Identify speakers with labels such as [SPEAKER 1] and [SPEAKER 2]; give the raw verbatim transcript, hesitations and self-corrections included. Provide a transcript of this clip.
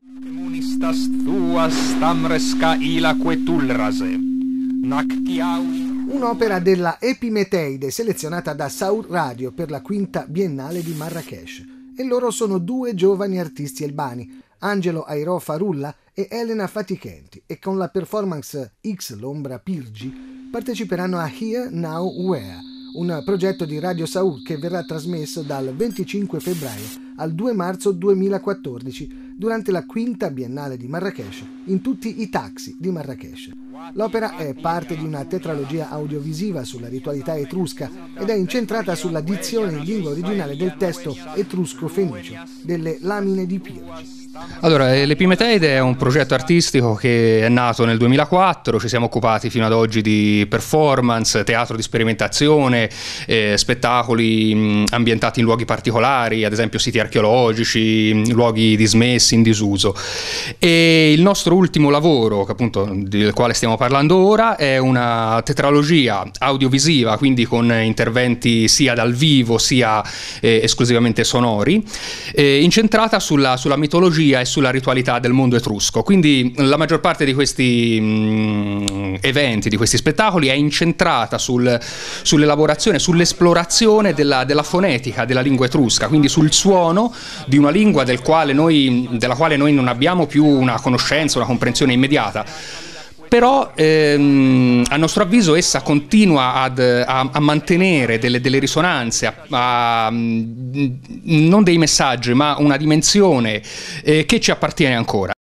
[SPEAKER 1] Comunistas tuas tamreska ilaque tulrase.
[SPEAKER 2] Un'opera della Epimeteide selezionata da Saur Radio per la quinta biennale di Marrakech. E loro sono due giovani artisti albani, Angelo Airò Farulla e Elena Fatichenti, e con la performance X l'ombra Pirgi parteciperanno a Here Now Where, un progetto di Radio Saur che verrà trasmesso dal venticinque febbraio al due marzo duemilaquattordici durante la quinta biennale di Marrakech in tutti i taxi di Marrakech. L'opera è parte di una tetralogia audiovisiva sulla ritualità etrusca ed è incentrata sulla dizione in lingua originale del testo etrusco-fenicio delle Lamine di Pirgi.
[SPEAKER 3] Allora, l'Epimeteide è un progetto artistico che è nato nel duemilaquattro, ci siamo occupati fino ad oggi di performance, teatro di sperimentazione, eh, spettacoli mh, ambientati in luoghi particolari, ad esempio siti archeologici, mh, luoghi dismessi, in disuso. E il nostro ultimo lavoro, che appunto del quale stiamo parlando ora, è una tetralogia audiovisiva, quindi con interventi sia dal vivo sia eh, esclusivamente sonori, eh, incentrata sulla, sulla mitologia e sulla ritualità del mondo etrusco. Quindi la maggior parte di questi mh, eventi, di questi spettacoli è incentrata sul, sull'elaborazione, sull'esplorazione della, della fonetica della lingua etrusca, quindi sul suono di una lingua del quale noi, della quale noi non abbiamo più una conoscenza, una comprensione immediata. Però ehm, a nostro avviso essa continua ad, a, a mantenere delle, delle risonanze, a, a, non dei messaggi, ma una dimensione eh, che ci appartiene ancora.